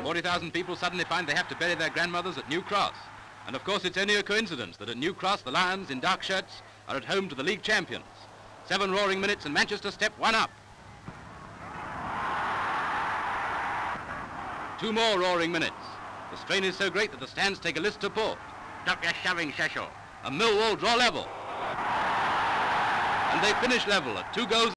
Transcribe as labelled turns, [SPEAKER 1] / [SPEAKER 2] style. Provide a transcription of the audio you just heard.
[SPEAKER 1] 40,000 people suddenly find they have to bury their grandmothers at New Cross. And of course it's only a coincidence that at New Cross the Lions in dark shirts are at home to the league champions. 7 roaring minutes and Manchester step 1 up. 2 more roaring minutes. The strain is so great that the stands take a list to port.
[SPEAKER 2] Stop your shoving, Cecil.
[SPEAKER 1] And Millwall draw level. And they finish level at 2 goals.